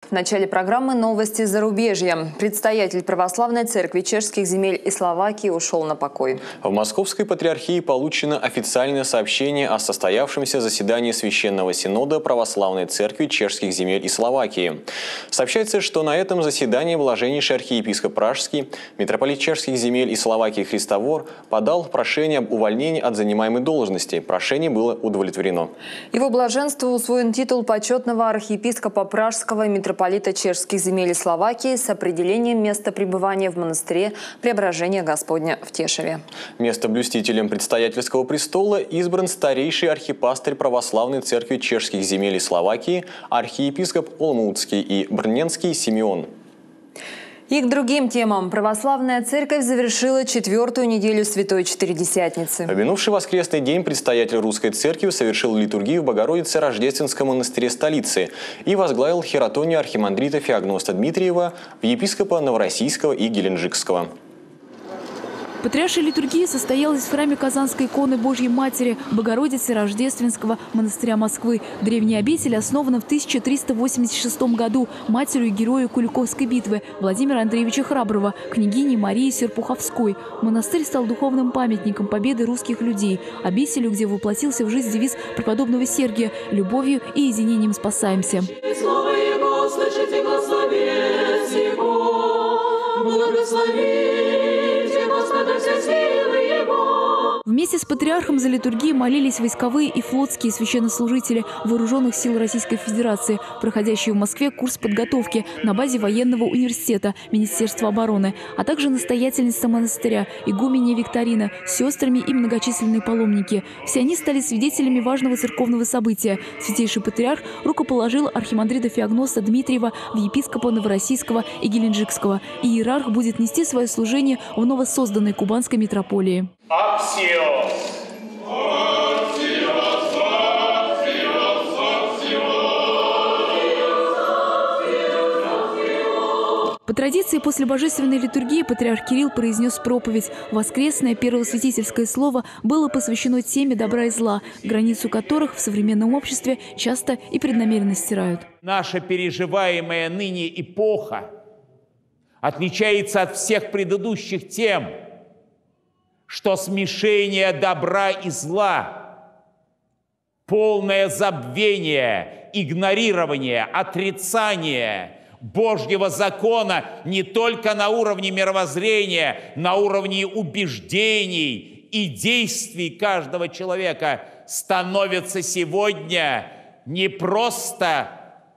В начале программы «Новости зарубежья». Предстоятель Православной Церкви чешских земель и Словакии ушел на покой. В Московской Патриархии получено официальное сообщение о состоявшемся заседании Священного Синода Православной Церкви чешских земель и Словакии. Сообщается, что на этом заседании блаженнейший архиепископ Пражский, митрополит чешских земель и Словакии Христофор подал прошение об увольнении от занимаемой должности. Прошение было удовлетворено. Его блаженству усвоен титул почетного архиепископа Пражского митрополита чешских земель и Словакии с определением места пребывания в монастыре Преображения Господня в Тешеве. Местоблюстителем предстоятельского престола избран старейший архипастырь Православной Церкви чешских земель и Словакии, архиепископ Олмутский и Брненский Симеон. И к другим темам. Православная Церковь завершила 4-ю неделю Святой Четыредесятницы. В минувший воскресный день предстоятель Русской Церкви совершил литургию в Богородице-Рождественском монастыре столицы и возглавил хератонию архимандрита Феогноста Дмитриева в епископа Новороссийского и Геленджикского. Патриаршая литургия состоялась в храме Казанской иконы Божьей Матери Богородицы Рождественского монастыря Москвы. Древняя обитель основана в 1386 году матерью героя Куликовской битвы Владимира Андреевича Храброго, княгини Марии Серпуховской. Монастырь стал духовным памятником победы русских людей, обителью, где воплотился в жизнь девиз преподобного Сергия «Любовью и единением спасаемся». Слово Его, слышите глаз Его, благословите Господа все силы Его. Вместе с патриархом за литургией молились войсковые и флотские священнослужители вооруженных сил Российской Федерации, проходящие в Москве курс подготовки на базе военного университета Министерства обороны, а также настоятельница монастыря, игуменья Викторина, сестрами и многочисленные паломники. Все они стали свидетелями важного церковного события. Святейший патриарх рукоположил архимандрита Феогноста Дмитриева в епископа Новороссийского и Геленджикского. Иерарх будет нести свое служение в новосозданной кубанской митрополии. По традиции, после божественной литургии патриарх Кирилл произнес проповедь. Воскресное первосвятительское слово было посвящено теме добра и зла, границу которых в современном обществе часто и преднамеренно стирают. Наша переживаемая ныне эпоха отличается от всех предыдущих тем, что смешение добра и зла, полное забвение, игнорирование, отрицание Божьего закона не только на уровне мировоззрения, на уровне убеждений и действий каждого человека становятся сегодня не просто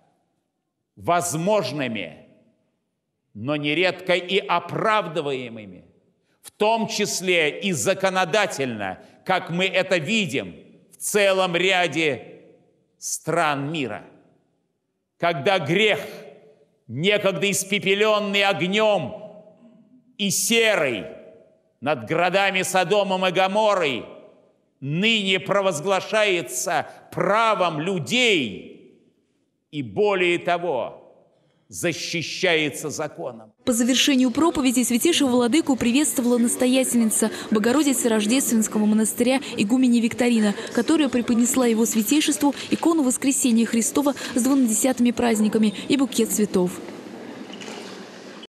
возможными, но нередко и оправдываемыми, в том числе и законодательно, как мы это видим в целом ряде стран мира. Когда грех, некогда испепеленный огнем и серой над городами Содомом и Гоморрой, ныне провозглашается правом людей и, более того, защищается законом. По завершению проповеди святейшего владыку приветствовала настоятельница Богородицы Рождественского монастыря игуменья Викторина, которая преподнесла его святейшеству икону Воскресения Христова с 12 праздниками и букет цветов.